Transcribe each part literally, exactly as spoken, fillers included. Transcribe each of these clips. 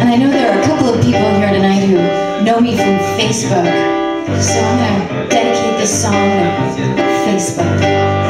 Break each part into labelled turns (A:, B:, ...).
A: And I know there are a couple of people here tonight who know me from Facebook, so I'm going to dedicate this song to Facebook.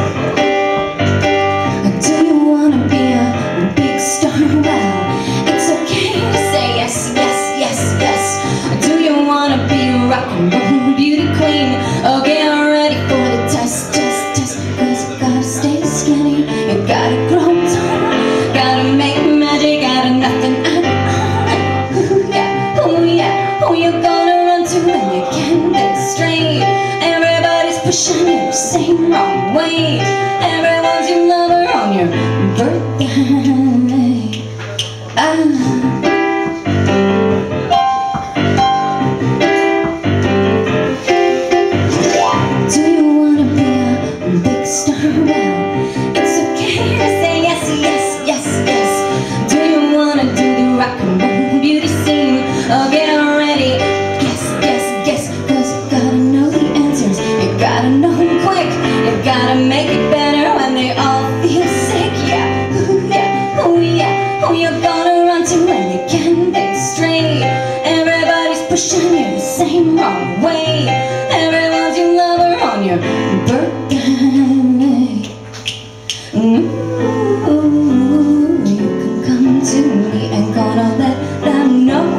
A: Do you want to be a big star? Well, it's okay to say yes, yes, yes, yes. Do you want to be a rock and roll beauty queen? Oh, get ready for the test, test, test. Cause you gotta stay skinny, you gotta grow tall, gotta make magic out of nothing. Ooh, yeah, oh yeah, oh, you're gonna run to when you can't think straight. Everybody's pushing you the same wrong way. Everyone's your lover on your birthday. Ah. Gotta make it better when they all feel sick, yeah. Ooh, yeah, oh yeah, oh, you're gonna run to when you can't think straight. Everybody's pushing you the same wrong way. Everyone's your lover on your birthday. Ooh, you can come to me and gonna let them know.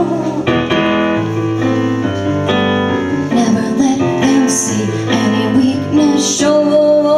A: Never let them see any weakness show.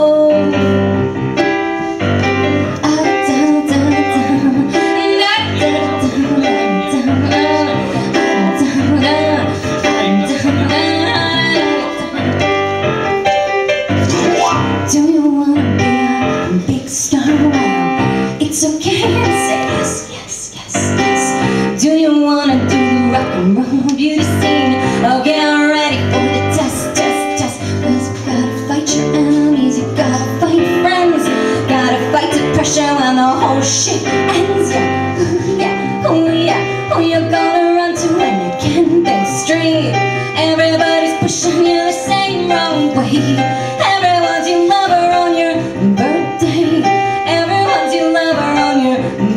A: It's okay to say yes, yes, yes, yes. Do you wanna do the rock and roll beauty scene? Oh, get ready for the test, test, test. Cause you gotta fight your enemies, you gotta fight friends, gotta fight depression when the whole shit ends. Yeah, ooh, yeah, oh yeah, oh, you're gonna run to when you can't think straight. Everybody's pushing you the same wrong way. Everyone's your lover on your birthday. Everyone's your lover on your